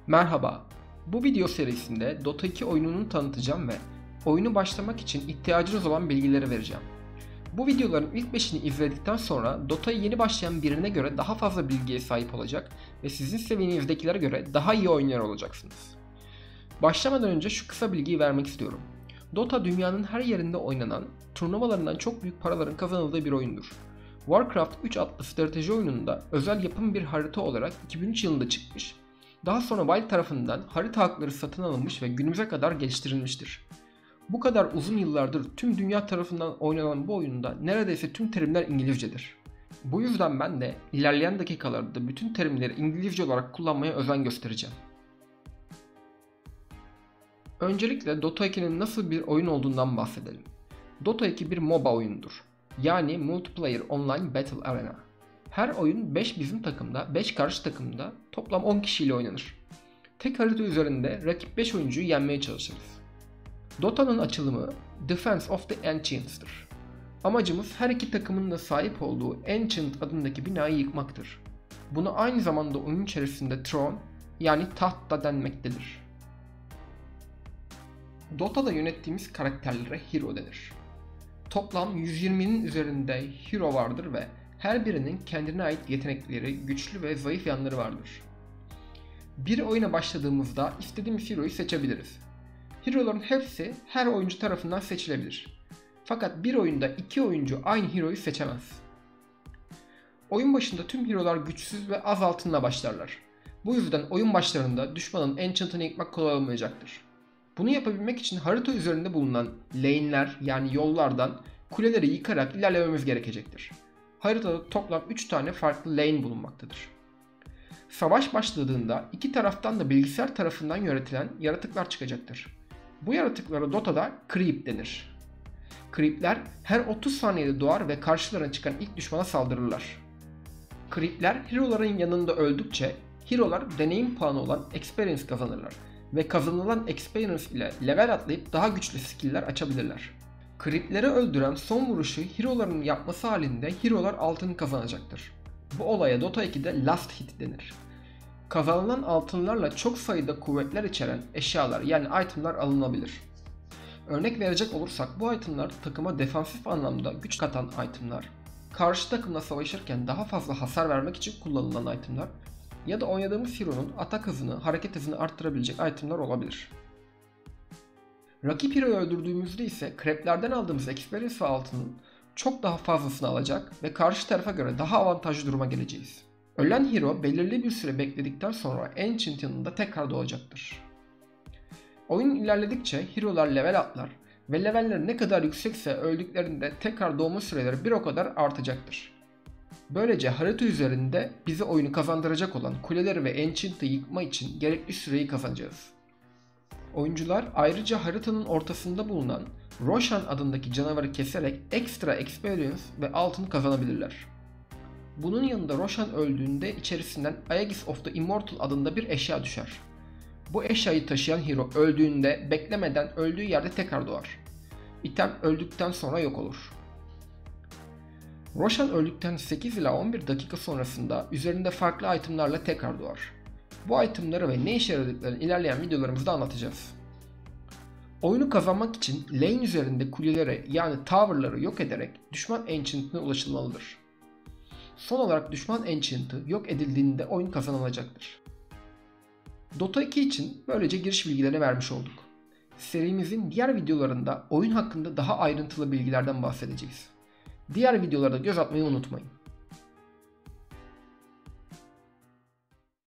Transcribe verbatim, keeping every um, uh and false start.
Merhaba, bu video serisinde Dota iki oyununu tanıtacağım ve oyunu başlamak için ihtiyacınız olan bilgileri vereceğim. Bu videoların ilk beşini izledikten sonra Dota'ya yeni başlayan birine göre daha fazla bilgiye sahip olacak ve sizin seviyenizdekilere göre daha iyi oyuncular olacaksınız. Başlamadan önce şu kısa bilgiyi vermek istiyorum. Dota dünyanın her yerinde oynanan, turnuvalarından çok büyük paraların kazanıldığı bir oyundur. Warcraft üç adlı strateji oyununda özel yapım bir harita olarak iki bin üç yılında çıkmış. Daha sonra Valve tarafından harita hakları satın alınmış ve günümüze kadar geliştirilmiştir. Bu kadar uzun yıllardır tüm dünya tarafından oynanan bu oyunda neredeyse tüm terimler İngilizcedir. Bu yüzden ben de ilerleyen dakikalarda bütün terimleri İngilizce olarak kullanmaya özen göstereceğim. Öncelikle Dota iki'nin nasıl bir oyun olduğundan bahsedelim. Dota iki bir MOBA oyunudur. Yani Multiplayer Online Battle Arena. Her oyun beş bizim takımda, beş karşı takımda toplam on kişiyle oynanır. Tek harita üzerinde rakip beş oyuncuyu yenmeye çalışırız. Dota'nın açılımı Defense of the Ancients'tır. Amacımız her iki takımın da sahip olduğu Ancient adındaki binayı yıkmaktır. Buna aynı zamanda oyun içerisinde Throne yani taht da denmektedir. Dota'da yönettiğimiz karakterlere Hero denir. Toplam yüz yirminin üzerinde Hero vardır ve her birinin kendine ait yetenekleri, güçlü ve zayıf yanları vardır. Bir oyuna başladığımızda istediğimiz Hero'yu seçebiliriz. Hero'ların hepsi her oyuncu tarafından seçilebilir. Fakat bir oyunda iki oyuncu aynı Hero'yu seçemez. Oyun başında tüm Hero'lar güçsüz ve az altınla başlarlar. Bu yüzden oyun başlarında düşmanın Enchant'ını yıkmak kolay olmayacaktır. Bunu yapabilmek için harita üzerinde bulunan lane'ler yani yollardan kuleleri yıkarak ilerlememiz gerekecektir. Haritada toplam üç tane farklı lane bulunmaktadır. Savaş başladığında iki taraftan da bilgisayar tarafından yönetilen yaratıklar çıkacaktır. Bu yaratıklara Dota'da Creep denir. Creep'ler her otuz saniyede doğar ve karşılarına çıkan ilk düşmana saldırırlar. Creep'ler Hero'ların yanında öldükçe Hero'lar deneyim puanı olan Experience kazanırlar ve kazanılan Experience ile level atlayıp daha güçlü skill'ler açabilirler. Creep'leri öldüren son vuruşu Hero'ların yapması halinde Hero'lar altın kazanacaktır. Bu olaya Dota iki'de Last Hit denir. Kazanılan altınlarla çok sayıda kuvvetler içeren eşyalar yani itemlar alınabilir. Örnek verecek olursak bu itemlar takıma defansif anlamda güç katan itemlar, karşı takımla savaşırken daha fazla hasar vermek için kullanılan itemlar ya da oynadığımız Hero'nun atak hızını, hareket hızını arttırabilecek itemlar olabilir. Rakip Hero'yu öldürdüğümüzde ise Creep'lerden aldığımız Experience ve altının çok daha fazlasını alacak ve karşı tarafa göre daha avantajlı duruma geleceğiz. Ölen Hero belirli bir süre bekledikten sonra Ancient yanında tekrar doğacaktır. Oyun ilerledikçe Hero'lar level atlar ve leveller ne kadar yüksekse öldüklerinde tekrar doğma süreleri bir o kadar artacaktır. Böylece harita üzerinde bize oyunu kazandıracak olan kuleleri ve Ancient'ı yıkma için gerekli süreyi kazanacağız. Oyuncular ayrıca haritanın ortasında bulunan Roshan adındaki canavarı keserek ekstra experience ve altın kazanabilirler. Bunun yanında Roshan öldüğünde içerisinden Aegis of the Immortal adında bir eşya düşer. Bu eşyayı taşıyan hero öldüğünde beklemeden öldüğü yerde tekrar doğar. İtem öldükten sonra yok olur. Roshan öldükten sekiz ila on bir dakika sonrasında üzerinde farklı itemlarla tekrar doğar. Bu itemları ve ne işe yaradıklarını ilerleyen videolarımızda anlatacağız. Oyunu kazanmak için lane üzerinde kuleleri yani tower'ları yok ederek düşman Ancient'ine ulaşılmalıdır. Son olarak düşman Ancient'ı yok edildiğinde oyun kazanılacaktır. Dota iki için böylece giriş bilgilerini vermiş olduk. Serimizin diğer videolarında oyun hakkında daha ayrıntılı bilgilerden bahsedeceğiz. Diğer videolarda göz atmayı unutmayın.